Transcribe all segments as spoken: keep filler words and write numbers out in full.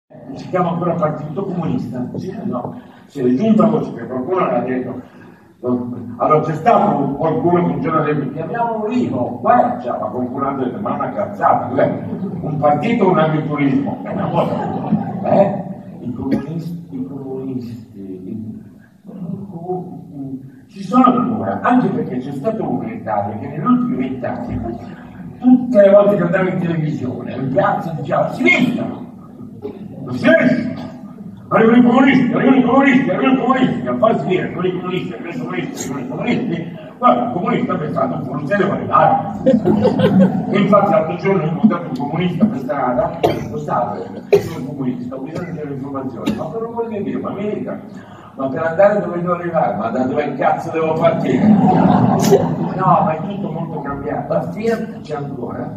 Si chiama ancora Partito Comunista? Sì, no. Si è giunta voce che qualcuno l'ha detto. Allora c'è stato qualcuno che un giorno ha detto chiamiamolo Rivo, guarda, ma qualcuno ha detto ma è una cazzata, cos'è? Un partito o un agriturismo? È una cosa, eh? I comunisti, i comunisti, i... ci sono ancora, anche perché c'è stato uno in Italia che negli ultimi vent'anni, tutte le volte che andava in televisione, in piazza diceva sinistra, sinistra. Arrivano i comunisti, arrivano i comunisti, arrivano i comunisti, a farsi dire con i comunisti, con i comunisti, con i comunisti, guarda, il comunista ha pensato un poliziale validare. E infatti l'altro giorno ho incontrato un comunista per strada, lo sa, sono comunista, ho bisogno delle informazioni, ma per non voglio dire, ma mica, ma per andare dove devo arrivare, ma da dove cazzo devo partire? No, ma è tutto molto cambiato. La Fiat c'è ancora.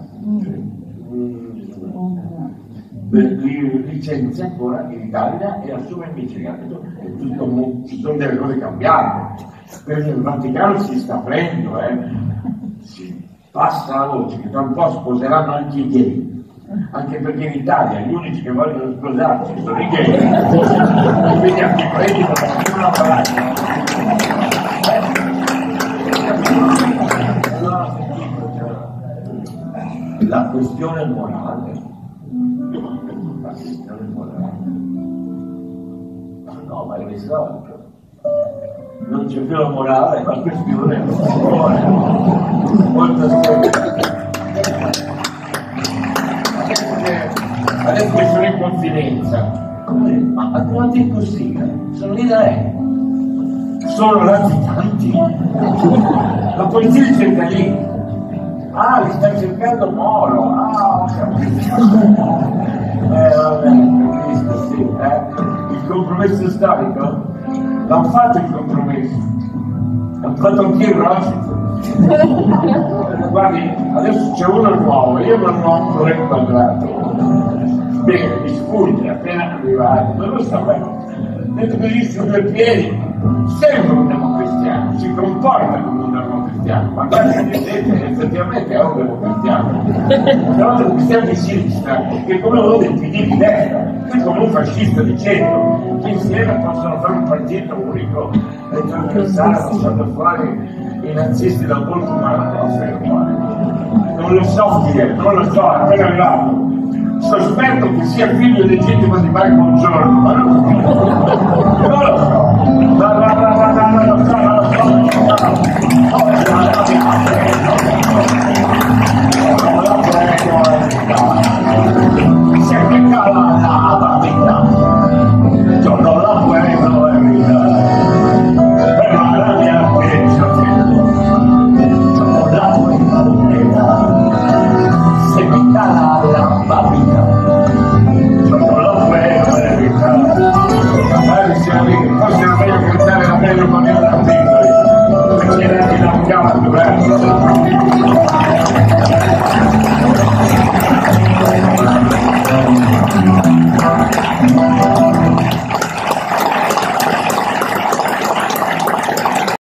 Licenzia ancora in Italia e assume in Michigan. Tutto, ci sono delle cose cambiate, perché il Vaticano si sta aprendo, eh. Si passa la voce che tra un po' sposeranno anche i gay, anche perché in Italia gli unici che vogliono sposarsi sono i gay, e quindi anche quelli potranno lavorare. La questione morale. No, ma è risolto. Non c'è più la morale, ma la questione è molto semplice. Adesso che sono in confidenza, ma quanto è possibile? Sono lì da lei. Sono latitanti. La polizia li cerca lì. Ah, li sta cercando Moro. Ah, ho capito. Eh, vabbè, capisco, sì, eh. Il compromesso storico? L'hanno fatto il compromesso. L'hanno fatto anche il Washington. Guardi, adesso c'è uno nuovo, io non l'ho ancora inquadrato. Bene, mi sfugge, appena arrivato, non lo so, beh. Detto così su due piedi, sembra un democristiano, si comporta come un democristiano, ma guarda che vedete, effettivamente è un democristiano. Però un democristiano di sinistra, che è come uno del P D di destra, che è come un fascista di centro, che insieme possono fare un partito unico e trasversale lasciando fuori i nazisti dal volto umano, non lo so chi è, non lo so, è appena arrivato. Sospetto che sia figlio legittimo di Mike Buongiorno, ma non lo so. Non lo so. Non lo so, non lo so. Se mi cala la vita, io non la puedo evitar. Però la mia pensa io non la puedo evitar. Se mi cala la vita. Forse era meglio cantare la meglio quando erano piccoli, perché era anche da un gatto, eh?